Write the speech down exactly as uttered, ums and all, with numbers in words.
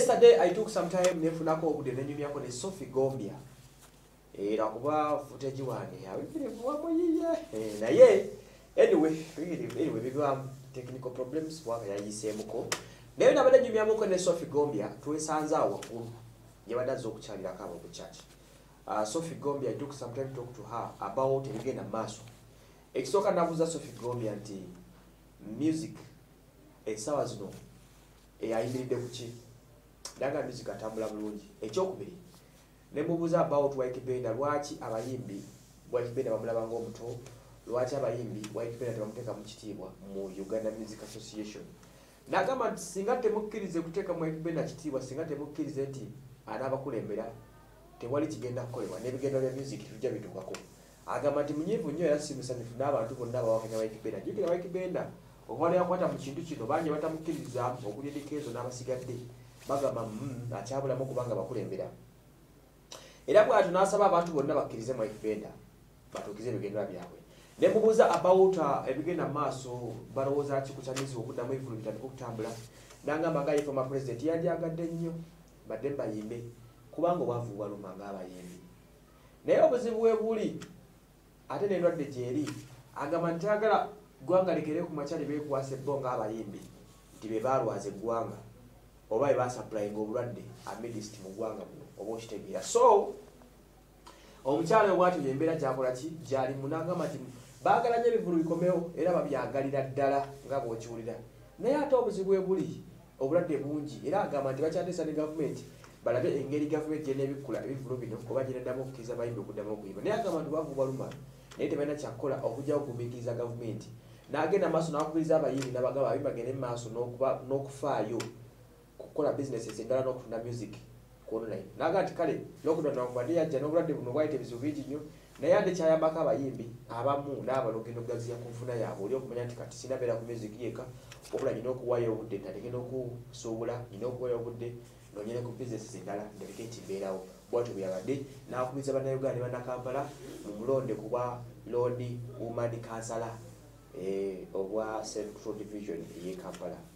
Yesterday I took some time nefunako obudde nenyumyako ne Sophie Gombia. Era kuba footage wange yawibire vuwako yiye. Eh naye anyway, anyway bigwa technical problems waka yayisemuko. Naye nabadde nyumyamuko ne Sophie Gombia twesanza wakulu. Yabadazo okukyalira akabo ku church. Uh, Sophie Gombia, I took some time to talk to her about ebigenda maaso. Ekisooka nabuuza Sophie Gombia nti music esawa zino eyayimiridde ku ki? Daga music atambula bulungi. Ekyokubiri ne mubuuza about Waikibenda, lwaki abayimbi Waikibenda bamulaba ng'omuto, lwaki abayimbi Waikibenda tebamuteeka mu kitiibwa mu Uganda Music Association. Nagamba nti singa temukkirize kuteeka mu Waikibenda kitiibwa, singa temukkirize nti anaabakulembera tewali kigenda kukolebwa n'ebigendo bya music tujja bitukako. Agamba nti munyiivu nnyo era si musanyufu n'abantu bonna abawakanya Waikibenda. Jjukira Waikibenda okwala yakwata mu kintu kino bangi batamukkiriza okulya edikeezo n'abasigadde bagamba mm, akyabulamu kubanga bakulembera. Era bw'atyo n'asaba abantu bonna bakkirize mu Waikibenda batuukize ebigendo byabwe. Ne mubuuza about uh, ebigenda maaso balowooza ki ku kyamizi okuddamu ebivulu bitandika okutambula. N'agamba nga ye former president yandyagadde nnyo badde bayimbe kubanga obwavu baluma ng'abayimbi. Naye obuzibu bwe buli ate n'endwadde gyeri agamba nti ayagala ggwanga lekere ku makyali beekwasa ebbo ng'abayimbi nti be baalwaza eggwanga oba be baasappulayinga obulwadde amidist mu ggwanga buno oba okitegeera. So omukyala we bw'atyo embeera gy'akola ki gy'ali mu n'agamba nti baagala nnyo ebivulu bikomewo era babyagalira ddala nga bw'okiwulira. Naye ate obuzibu bwe buli obulwadde bungi era agamba nti bakyateesa ne gavumenti balabe engeri gavumenti y'enebikkula ebivulu bino kuba giradamu okukkiriza abayimbi okuddamu okuyimba. Naye agamba nti bwavu baluma naye tebalina kyakukola okujjawo okugumiikiriza gavumenti. N'agenda maaso n'akubiriza abayimbi n'abagamba abayimbi bagende maaso n'okufaayo kukola bizinesi endala n'okutunda music ku online. N'agamba nti kale lockdown wakubadde yajja n'obulwadde buno bwayita ebizibu bingi nnyo naye ate kyayambako abayimbi abamu n'abalo ogenda okugaziya ku nfuna yaabwe oli okumanya nti kati sinabeera ku music yeka wabula nina okuwaayo obudde nalina okusuubula nina okuwaayo obudde nonyere ku business endala ndabike mbeerawo. Bwatyo bweyabadde n'akubiriza bannayuganda ne bannakampala mu mulonde ku bwa Lord Woman Councillor eh, obwa Central Division y'e Kampala.